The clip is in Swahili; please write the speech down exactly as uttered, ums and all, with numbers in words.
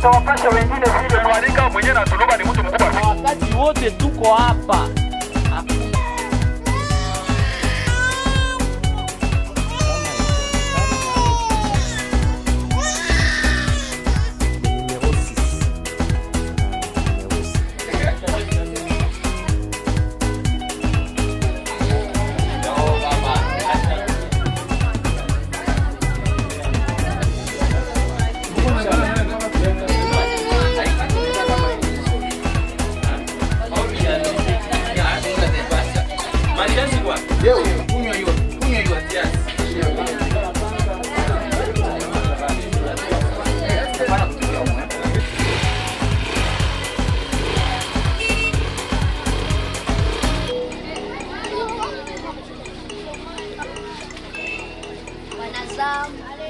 utawapasha wengine vile. Mwanika mwenyewe na Tuluba ni mtu mkubwa. Wakati wote tuko hapa. Yo, kunywa hiyo, kunywa hiyo kiasi. Wanazam